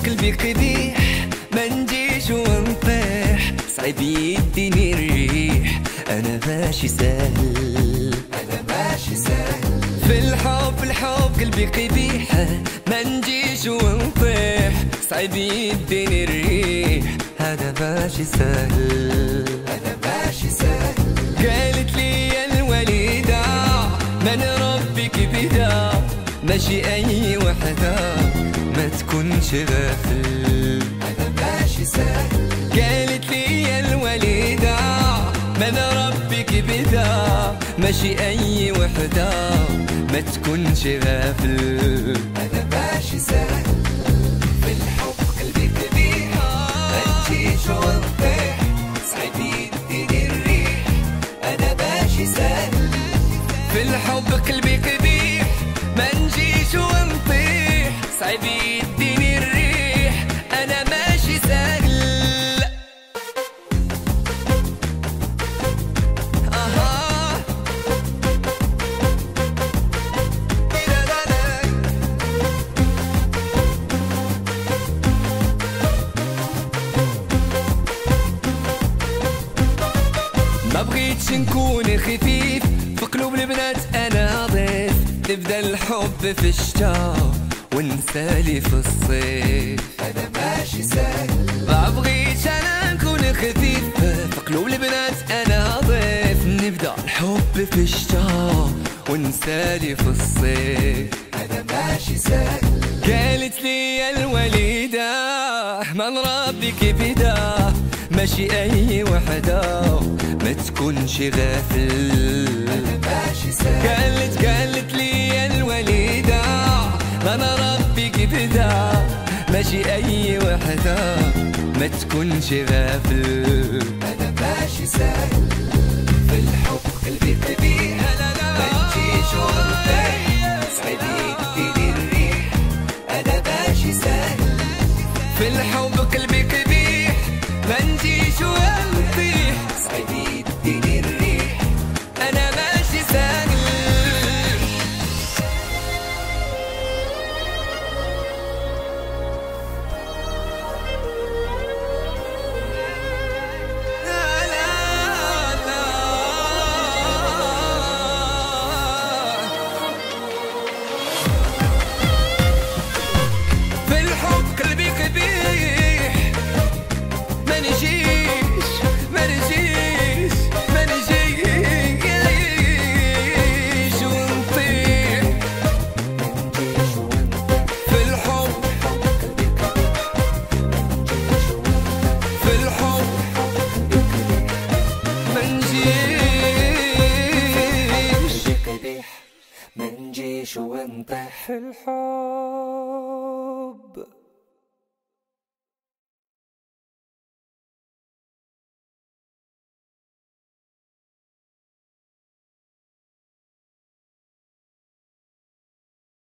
قلبي قبيح ما نجيش ونطيح، صعيب يديني الريح انا ماشي سهل، انا ماشي سهل. في الحب قلبي قبيح ما نجيش ونطيح، صعيب يديني الريح هذا ماشي سهل، انا ماشي سهل. قالت لي يا الوليدة من ربك بدا، ماشي اي وحدة ما تكونش غافل، انا ماشي سهل. قالت لي يا الوليدة من ربك بدا، ماشي اي وحدة ما تكونش غافل، انا ماشي سهل. في الحب قلبي قبيح ما نجيش ونطيح، صعيب يديني الريح انا ماشي سهل. في الحب قلبي قبيح ما نجيش ونطيح، صعيب يديني الريح انا ماشي سهل. ما بغيتش نكون خفيف في قلوب البنات انا ضيف، نبدا الحب في الشتا ونسالي في الصيف، انا ماشي سهل. ما بغيتش انا نكون خفيف في قلوب البنات انا ضيف، نبدا الحب في الشتا ونسالي في الصيف، انا ماشي سهل. قالت لي يا الوليدة من ربك بدا، ماشي اي وحدة ما تكونش غافل، انا ماشي سهل. قالت لي يا الوليدة انا ربك بدا، ماشي اي وحدة ما تكونش غافل، انا ماشي سهل. في الحب قلبي قبيح ما نجيش ونطيح، صعيب يديني الريح انا ماشي سهل. في الحب قلبي قبيح ما نجيش ونطيح، صعيب يديني الريح انا ماشي سهل. في الحب قلبي قبيح ما نجيش ونطيح، في الحب ما نجيش، ما نجيش ونطيح في الحب.